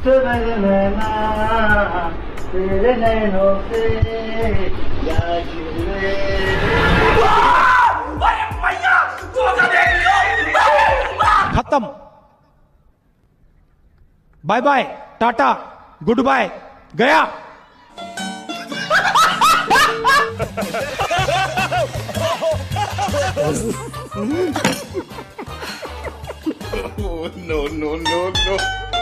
मेरे नैना तेरे नैनों से या गिरे। खत्म, bye bye, tata, goodbye, गया। No, no, no, no.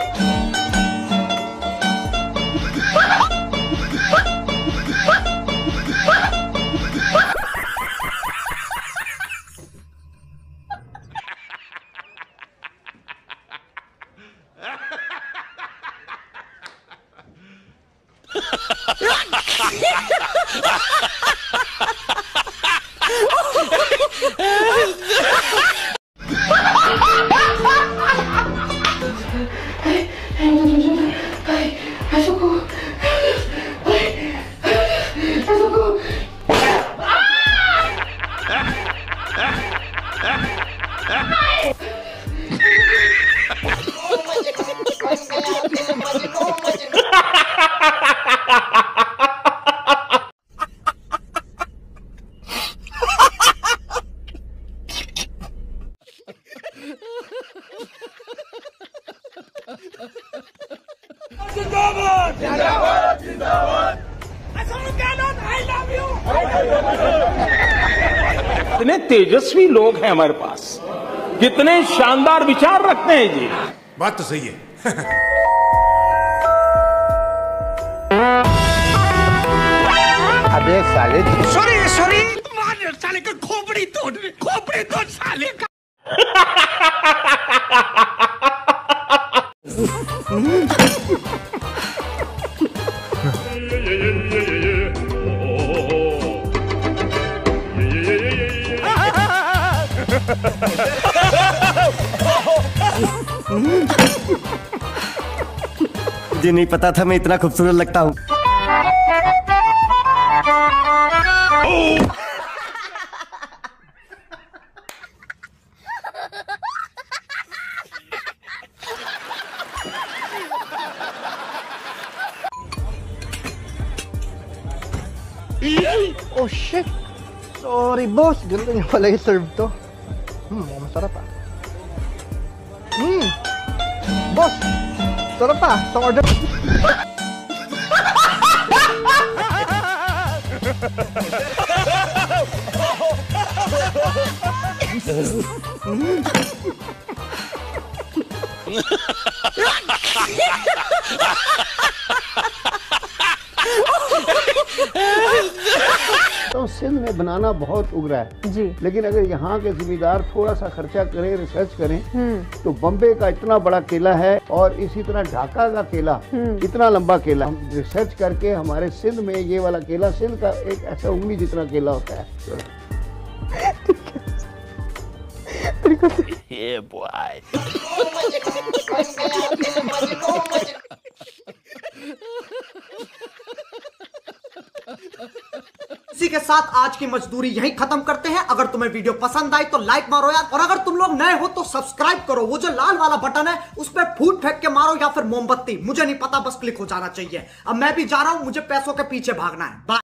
जिंदाबाद जिंदाबाद जिंदाबाद। Ashok Gehlot I love you. कितने तेजस्वी लोग हैं हमारे पास, कितने शानदार विचार रखते हैं जी। बात तो सही है। अबे साले सॉरी सॉरी, मार साले का खोपड़ी तोड़ साले का। मुझे नहीं पता था मैं इतना खूबसूरत लगता हूँ। Oh shit! Sorry boss, ganito niya pala i-serve to. Masarap ah. Boss! Sarap ah, sa order. तो सिंध में बनाना बहुत उगरा है जी, लेकिन अगर यहाँ के जिम्मेदार थोड़ा सा खर्चा करें, रिसर्च करें, तो बम्बे का इतना बड़ा केला है और इसी तरह ढाका का केला इतना लंबा केला। हम रिसर्च करके हमारे सिंध में ये वाला केला, सिंध का एक ऐसा उंगली जितना केला होता है। Yeah, boy. इसी के साथ आज की मजदूरी यहीं खत्म करते हैं। अगर तुम्हें वीडियो पसंद आई तो लाइक मारो यार, और अगर तुम लोग नए हो तो सब्सक्राइब करो। वो जो लाल वाला बटन है उस पर फूट फेंक के मारो या फिर मोमबत्ती, मुझे नहीं पता, बस क्लिक हो जाना चाहिए। अब मैं भी जा रहा हूं, मुझे पैसों के पीछे भागना है। बाय।